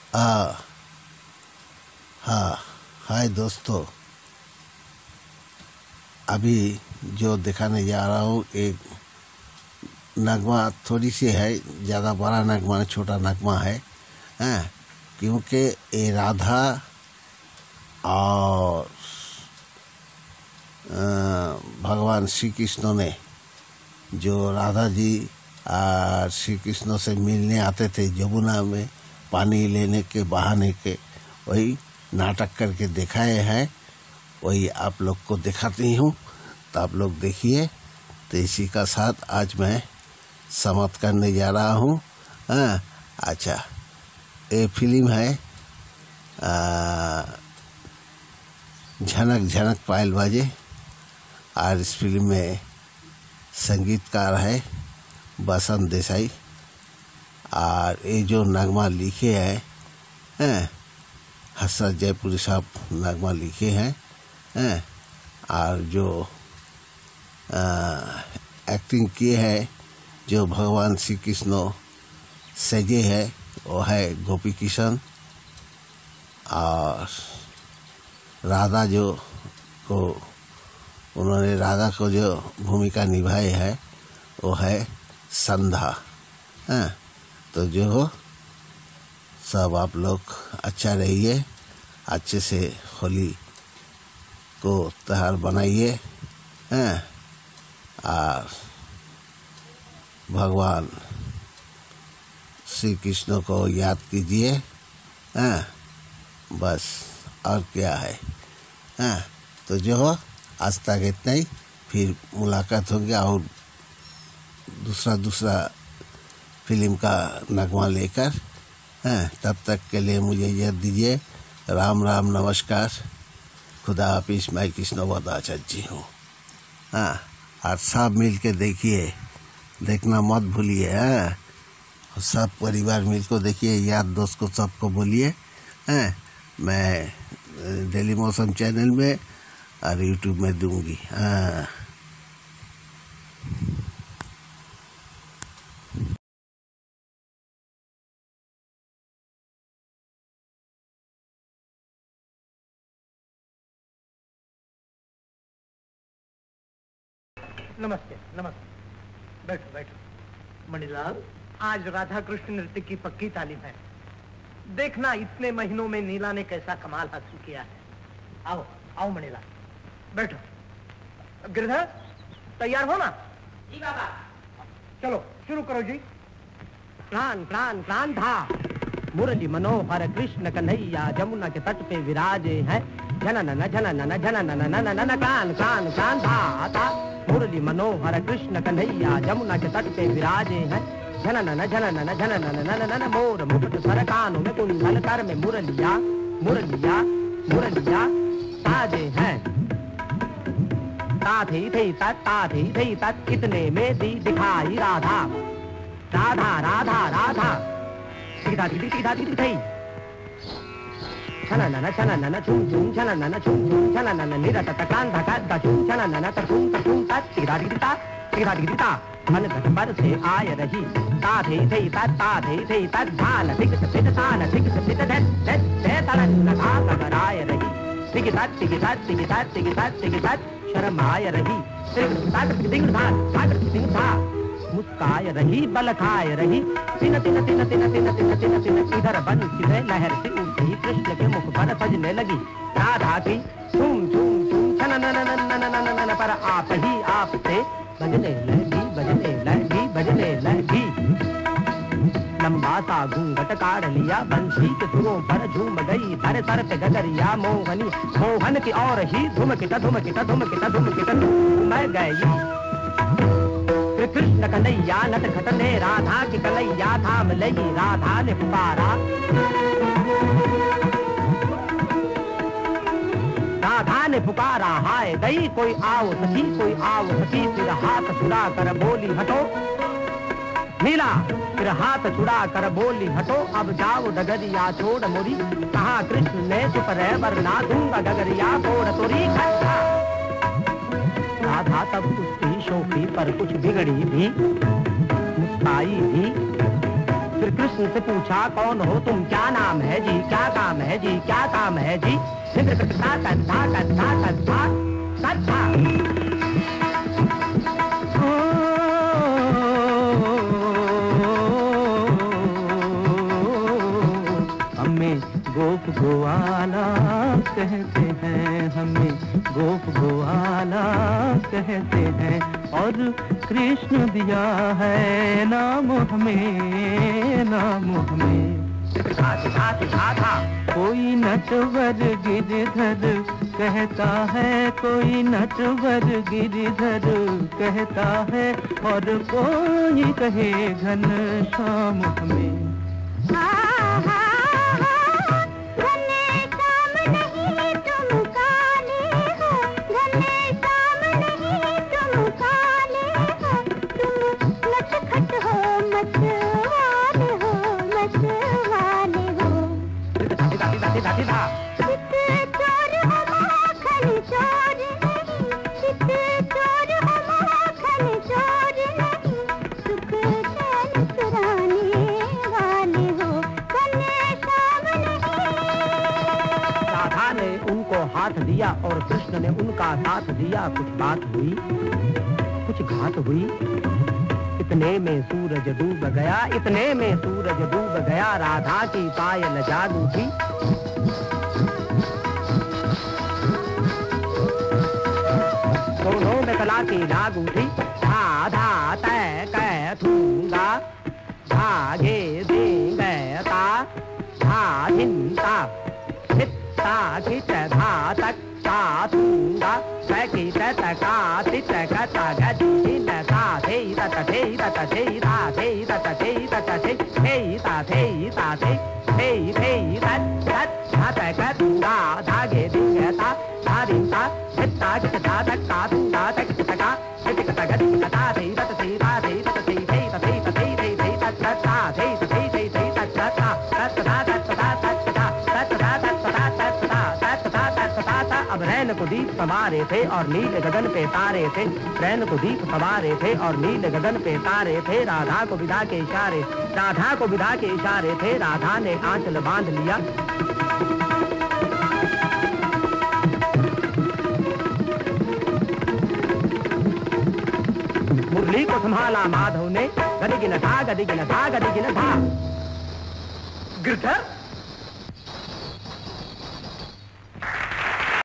हाँ हाँ, हाय दोस्तों। अभी जो दिखाने जा रहा हूँ एक नगमा थोड़ी सी है, ज़्यादा बड़ा नगमा नहीं, छोटा नगमा है। हाँ, क्योंकि ये राधा और भगवान श्री कृष्ण ने जो राधा जी और श्री कृष्ण से मिलने आते थे यमुना में पानी लेने के बहाने के, वही नाटक करके दिखाए हैं, वही आप लोग को दिखाती हूँ। तो आप लोग देखिए। तो इसी का साथ आज मैं समाप्त करने जा रहा हूँ। हाँ, अच्छा, ये फिल्म है झनक झनक पायल बाजे, और इस फिल्म में संगीतकार है बसंत देसाई, और ये जो नगमा लिखे हैं हसरत जयपुरी साहब नगमा लिखे हैं, और जो एक्टिंग किए हैं जो भगवान श्री कृष्ण सजे है वो है गोपी किशन, और राधा जो को उन्होंने राधा को जो भूमिका निभाई है वो है संध्या। हाँ, तो जो हो सब आप लोग अच्छा रहिए, अच्छे से होली को त्योहार बनाइए। हाँ, और भगवान श्री कृष्ण को याद कीजिए। हाँ, बस और क्या है। हाँ, तो जो हो आज तक इतना ही, फिर मुलाकात होगी और दूसरा फिल्म का नगमा लेकर। हाँ, तब तक के लिए मुझे इजाज़त दीजिए। राम राम, नमस्कार, खुदा हाफिज़। मैं कृष्ण वदाचार्य जी हूँ। हाँ, और सब मिल के देखिए, देखना मत भूलिए। हाँ, सब परिवार मिल को देखिए, यार दोस्त को सबको बोलिए। हाँ, मैं डेली मौसम चैनल में और यूट्यूब में दूंगी। हाँ, नमस्ते नमस्ते, बैठो बैठो। मणिलाल, आज राधा कृष्ण नृत्य की पक्की तालीम है। देखना इतने महीनों में नीला ने कैसा कमाल हासिल किया है। आओ आओ मणिलाल, बैठो। गिरधर, तैयार हो ना? जी बाबा। चलो शुरू करो जी। प्राण प्राण प्राण था मुरली मनोहर कृष्ण कन्हैया जमुना के तट पे विराजे हैं। जननन जननन जननन ननन कान कान कान था मुरली मनोहर कृष्ण कन्हैया जमुना के तट पे विराजे हैं। जननन जननन जननन ननन मोर मुकुट सर कानों में कुंडल कर में मुरलिया मुरलिया मुरलिया साजे हैं। ता थी तत् इतने में दी दिखाई राधा राधा राधा राधा छननन छननन छुम छुम छननन छुम छुम छननन निरत कांधा कांधा छुम छननन तकुम तकुम तत् तिगदा मन घट पर से आय रही ता थे तत् धान धिक सित तान धिक सित धे तलन था गगराय रही तिगितात शर्माय रही तिग था मुस्काय रही बल खाए रही तिन तिन तिन तिन तिन तिन तिन तिन इधर बंसी में लहर से उठी कृष्ण के मुख पर सजने लगी राधा की झूम झूम झूम छन पर आप ही आप से बजने लगी लंबा सा घूंघट काढ़ लिया बंसी के सुरों पर झूम गई धर सर पे गगरिया मोहनी मोहन की और ही धुमकिटा मैं गई कृष्ण कन्हैया नट खटने राधा की कन्हैया थाम लगी राधा ने पुकारा राधा ने पुकारा हाय गई कोई आओ सखी फिर हाथ छुड़ा कर बोली हटो नीला फिर हाथ छुड़ा कर बोली हटो अब जाओ डगरिया छोड़ मोरी कहा कृष्ण ने चुप रह वरना दूंगा डगरिया फोड़ तोरी खट्टा राधा तब उसकी शोखी पर कुछ बिगड़ी भी मुस्काई भी फिर फिर कृष्ण से पूछा कौन हो तुम, क्या नाम है जी, क्या काम है जी, क्या काम है जी। हमें गोप गोवाला कहते हैं, हमें गोप गोवाला कहते हैं, और कृष्ण दिया है नाम हमें, नाम हमें। कोई नटवर गिरधर कहता है, कोई नटवर गिरधर कहता है, और कोई कहे घनश्याम हमें। हाथ दिया और कृष्ण ने उनका साथ दिया। कुछ बात हुई, कुछ घात हुई, इतने में सूरज डूब गया, इतने में सूरज डूब गया। राधा की पायल जाग उठी, दोनों में कला की लाग उठी। धाधा तय कै थूंगा, धागे देंगे ता, धा धिंता खिच धा तक ता थूंगा, सकी तका तित कता गति न ता थे तत थे तत थे ता थे तत थे तत थे ता थे ता थे तत तत तत कतूंगा, धागे दिंगता धारिंता हिता किता तका थूंगा तक तका हित कता गति कता थे तत थे ता थे तत थे तत थे तत थे तत ता थे तत थे तत ता तत ता तत ता तत ता अब रैन को दीप संवारे थे और नील गगन पे तारे थे, रैन को दीप संवारे थे और नील गगन पे तारे थे। राधा को विदा के इशारे, राधा को विदा के इशारे थे। राधा ने आंचल बांध लिया, मुरली को संभाला माधव ने। गदिगिन था गदिगिन था गदिगिन था। गिरधर